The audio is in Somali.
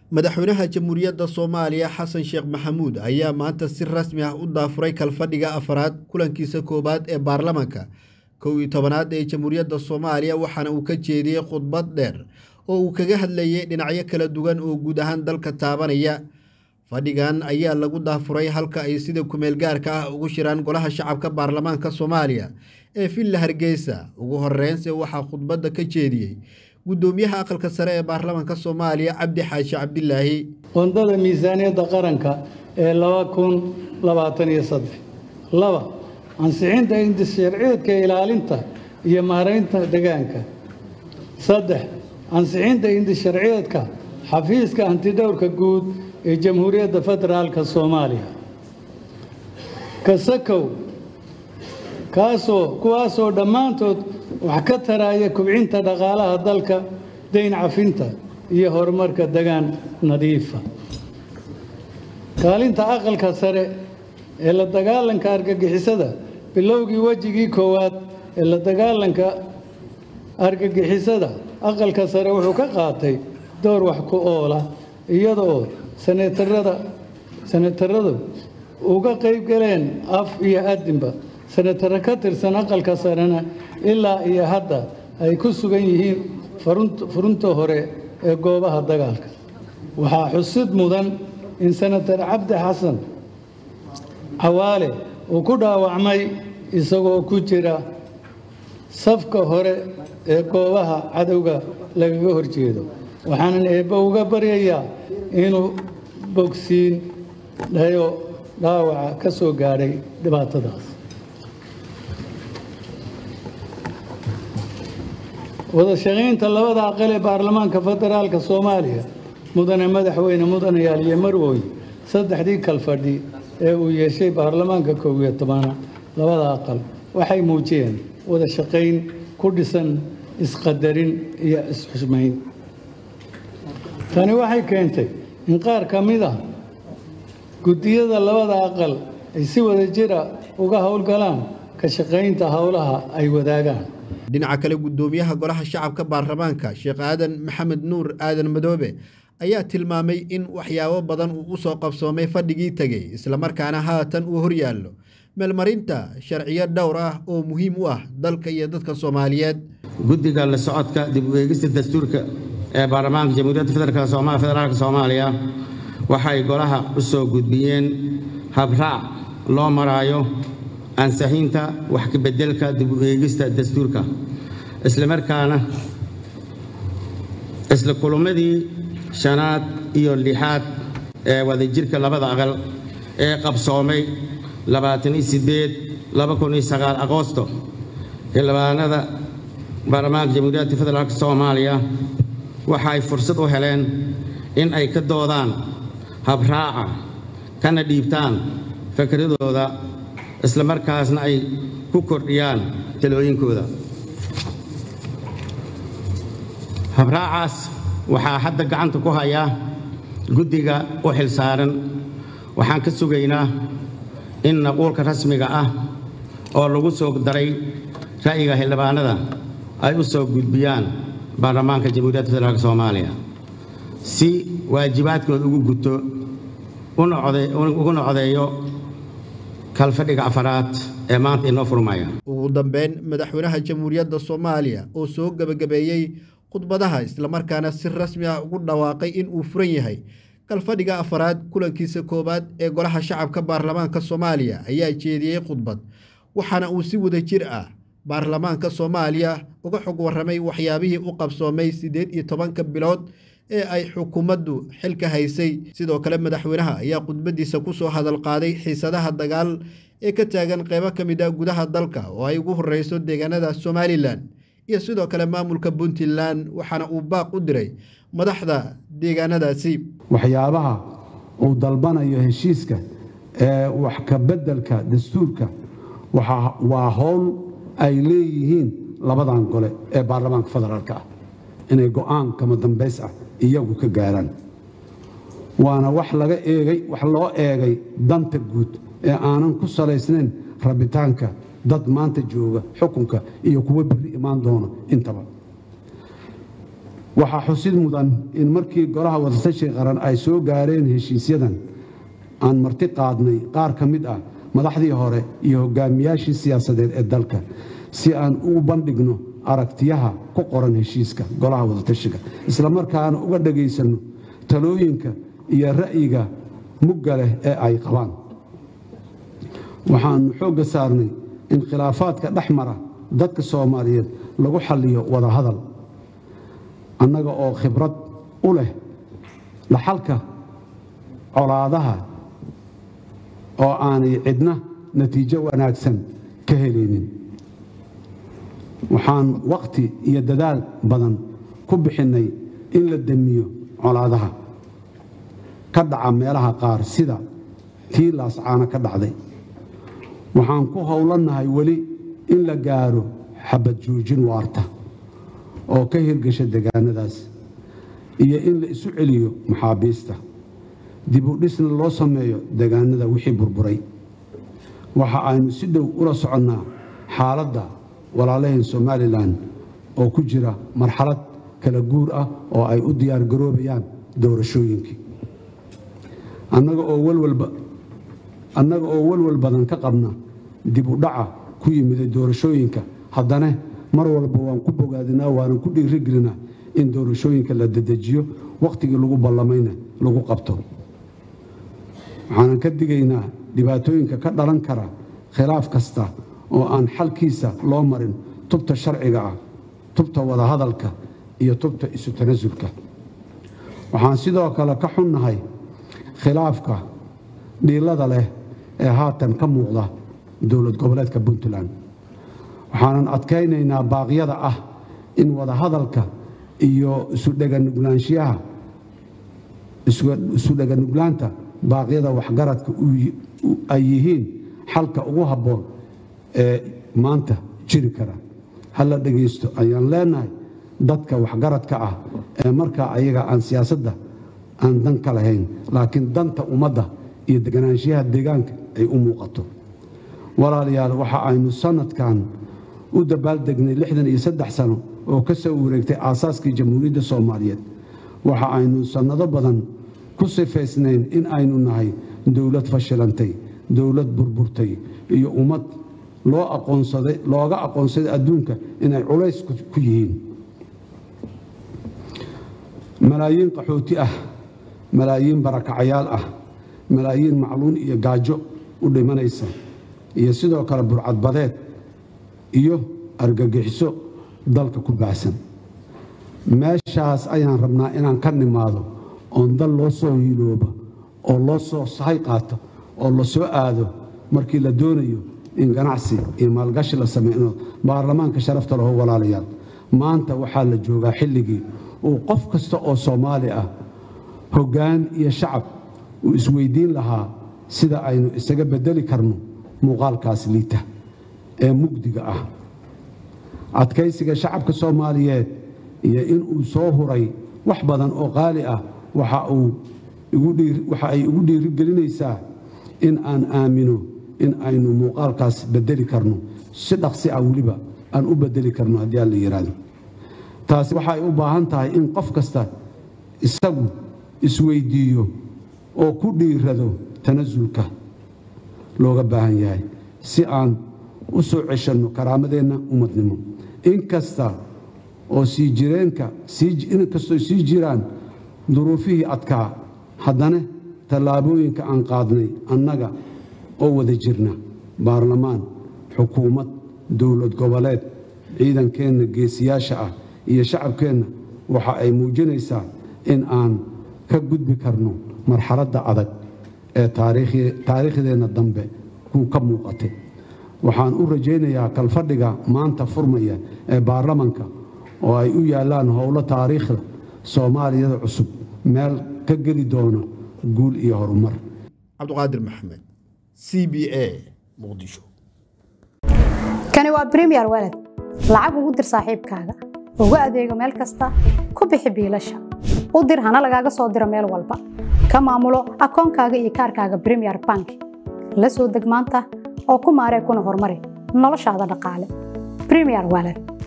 madaxweynaha jamhuuriyadda Soomaaliya Xasan Sheekh Maxamuud ayaa maanta si rasmi ah u daafuray kalfadhiga afraad kulankiisa koobaad ee baarlamaanka 11aad ee jamhuuriyadda Soomaaliya waxaana uu ka jeediyay khudbad dheer oo uu kaga hadlayay dhinacyo kala duwan oo guud ahaan dalka taabanaya. Fadhigan ayaa lagu daafuray halka ay sida kumeel gaarka ah ugu shiraan golaha shacabka baarlamaanka Soomaaliya ee Villa Hargeysa. Ugu horeyntii waxaa khudbadda ka jeediyay gudoomiyaha aqalka sare ee baarlamaanka Soomaaliya Cabdi Xaashi Cabdilaahi. Qondada miisaaniyadda qaranka ee 2023 laba ansixinta indisharciyeedka ilaalinta iyo maareynta deegaanka. saddex ansixinta indisharciyeedka xafiiska antidhawrka guud ee Jamhuuriyadda Federaalka Soomaaliya. kasakow kuwaasoo dhammaantood wax ka taraya kubcinta dhaqaalaha dalka, deyn cafinta iyo horumarka deegaan nadiifa. kaalinta aqalka sare ee la dagaalanka argagixisada. bilowgii wajigii koowaad ee la dagaalanka argagixisada aqalka sare wuxuu ka qaatay door wax ku ool ah iyadoo senataradu uga qayb galeen af iyo adinba. senataro ka tirsan aqalka sarena ilaa iyo hadda ay ku sugan yihiin furunta hore ee goobaha dagaalka. waxaa xusid mudan in senatar Cabdi Xasan Cawaale uu ku dhaawacmay isagoo ku jira safka hore ee goobaha cadowga lagaga horjeedo. waxaanan eebba uga baryayaa inuu bogsiin dhayo dhaawaca ka soo gaadhay dhibaatadaas. wada shaqaynta labada aqal ee baarlamaanka federaalka Soomaaliya mudane madaxweyne mudanayaal iyo marwooy saddexdii kalfadhi ee uu yeeshay baarlamaanka 11 labada aqal waxay muujiyeen wada shaqayn ku dhisan isqadarin iyo isxushmayn. tani waxay keentay in qaar ka mid ah gudiyada labada aqal ay si wada jira uga howlgalaan ka shaqaynta howlaha ay wadaagaan. dhinaca kale gudoomiyaha golaha shacabka baarlamaanka Sheekh Aadan Maxamed Nuur Aadan Madoobe ayaa tilmaamay in waxyaabo badan uu soo qabsoomay fadhigii tagay isla markaana haatan uu hor yaallo meelmarinta sharciyo dhowr ah oo muhiim u ah dalka iyo dadka Soomaaliyeed. guddiga la socodka dib u eegista dastuurka ee baarlamaanka Jamhuuriyadda Federaalka Soomaaliya waxay golaha u soo gudbiyeen habraac loo marayo ansixinta wax ka beddelka dib u eegista dastuurka isla markaana isla kulumadii shanaad iyo lixaad ee wadajirka labada aqal ee qabsoomay 28-2009 Agoosto xildhibaanada baarlamaanka Jamhuuriyadda Federaalka Soomaaliya waxay fursad u heleen in ay ka doodaan habraaca kana dhiibtaan fikradooda isla markaasna ay ku kordhiyaan talooyinkooda. habraacaas waxaa hadda gacanta ku haya guddiga u xilsaaran. waxaan ka sugaynaa in naquulka rasmiga ah oo lagu soo daray ra'yiga xildhibaanada ay u soo gudbiyaan baarlamaanka Jamhuuriyadda Federaalka Soomaaliya si waajibaadkooda ugu guto ugu noqdeeyo kalfadhiga afraad ee maanta inoo furmaya. ugu dambeyn madaxweynaha jamhuuriyadda Soomaaliya oo soo gabagabeeyay khudbadaha isla markaana si rasmi ah ugu dhawaaqay in uu furan yahay kalfadhiga afraad kulankiisa koobaad ee golaha shacabka baarlamaanka Soomaaliya ayaa jeediyay khudbad waxaana uu si wada jir ah baarlamaanka Soomaaliya uga xog waramay waxyaabihii u qabsoomay 18 bilood ee ay xukuumaddu xilka haysay. sidoo kale madaxweynaha ayaa khudbadiisa ku soo hadal qaaday xiisadaha dagaal ee ka taagan qaybo ka mid ah gudaha dalka oo ay ugu horeyso deegaanada Somaliland iyo sidoo kale maamulka Puntland waxaana uu baaq u diray madaxda deegaanadaasi. waxyaabaha uu dalbanayo heshiiska ee wax ka beddelka dastuurka waa hawl ay leeyihiin labadan gole ee baarlamaanka federaalka ah inay go'aan kama dambays ah iyagu ka gaaraan. waana wax loo eegay danta guud ee aanan ku salaysnayn rabitaanka dad maanta jooga xukunka iyo kuwa berri imaan doona intaba. waxaa xusid mudan in markii golaha wadatashiga qaran ay soo gaareen heshiisyadan aan marti qaadnay qaar ka mid ah madaxdii hore iyo hogaamiyaashii siyaasadeed ee dalka si aan ugu bandhigno aragtiyaha ku qoran heshiiska golaha wadatashiga isla markaana uga dhageysano talooyinka iyo ra'yiga mugga leh ee ay qabaan waxaanu xoogga saarnay in khilaafaadka dhex mara dadka Soomaaliyeed lagu xalliyo wada hadal annaga oo khibrad u leh dhaxalka colaadaha oo aanay cidna natiijo wanaagsan ka helaynin waxaan waqti iyo dadaal badan ku bixinay in la damiyo colaadaha ka dhaca meelaha qaar sida tii laascaana ka dhacday waxaan ku howlanahay weli in la gaaro xabad joojin waarta oo ka hirgasha deegaanadaas iyo in la isu celiyo maxaabiista dib u dhisna loo sameeyo deegaanada wixii burburay waxa aynu si dhow ula soconnaa xaaladda walaalaheen Somaliland oo ku jira marxalad kala guur ah oo ay u diyaar garoobayaan doorashooyinkii annaga oo walwal badan ka qabna dib u dhaca ku yimid doorashooyinka haddana mar walba waan ku bogaadinaa waan ku dhiirigelinaa in doorashooyinka la dedejiyo waqtigii lagu ballamayna lagu qabto waxaan ka digaynaa dhibaatooyinka ka dhalan kara khilaaf kasta oo aan xalkiisa loo marin tubta sharciga ah tubta wada hadalka iyo tubta isu tanaasulka waxaan sidoo kale ka xunnahay khilaafka dhiilada leh ee haatan ka muuqda dowlad goboleedka Puntland waxaan adkaynaynaa baaqyada ah in wada hadalka iyo isu dhaganuglaanta baaqyada waxgaradka ay yihiin xalka ugu habboon ee maanta jiri kara hal la dhageysto ayaan leenahay dadka waxgaradka ah ee markaa ayaga aan siyaasadda aan dan ka lahayn laakiin danta ummadda iyo deganaanshiyaha deegaanka ay u muuqato walaalayaal waxa aynu sanadkan u dabaaldegnay 63 sano oo ka soo wareegtay aasaaskii jamhuuriyadda Soomaaliyeed waxa aynu sanado badan ku sifaysnayn in aynu nahay dawlad fashilantay dawlad burburtay iyo ummad looga aqoonsaday adduunka inay culays ku yihiin malaayiin qaxooti ah malaayiin barakacayaal ah malaayiin macluun iyo gaajo u dhimanaysa iyo sidoo kale burcadbadeed iyo argagixiso dalka ku baahsan meeshaas ayaan rabnaa inaan ka nimaado oon dal loo soo hilooba oo loo soo sahay qaato oo la soo aado markii la doonayo in ganacsi iyo maalgashi la sameeyo baarlamaanka sharafta leh walaalayaal maanta waxaa la joogaa xilligii uu qof kasta oo Soomaali ah hoggaan iyo shacab uu isweydiin lahaa sida aynu isaga bedeli karno muuqaalkaas liita ee mugdiga ah adkaysiga shacabka Soomaaliyeed iyo in uu soo huray wax badan oo qaali ah waxa ay ugu dhiirigelinaysaa in aan aamino in aynu muuqaalkaas bedeli karno si dhaqsi ah waliba aan u bedeli karno haddii aan la yiraahdo taasi waxa ay u baahan tahay in qof kasta isagu isweydiiyo oo ku dhiirado tanaasulka looga baahan yahay si aan u soo ceshano karaamadeenna ummadnimo inkasta oo sii jiraan duruufihii adkaa haddana tallaabooyinka aan qaadnay annaga oo wada jirna baarlamaan xukuumad dowlad goboleed ciidankeenna geesiyaasha ah iyo shacabkeenna waxa ay muujinaysaa in aan ka gudbi karno marxaladda adag ee taariikhdeenna dambe ku ka muuqatay waxaan u rajaynayaa kalfadhiga maanta furmaya ee baarlamaanka oo ay u yaalaan howlo taariikhda Soomaaliyada cusub meel ka geli doono guul iyo horumar Cabduqaadir Maxamed CBA Muqdisho kani waa Premier Wallet lacag ugu dir saaxiibkaaga ugu adeego meel kasta ku bixi biilasha u dir hana lagaaga soo diro meel walba ka maamulo akoonkaaga iyo kaarkaaga Premier Bank la soo deg maanta oo ku maaree kuna horumari noloshaada dhaqaale Premier Wallet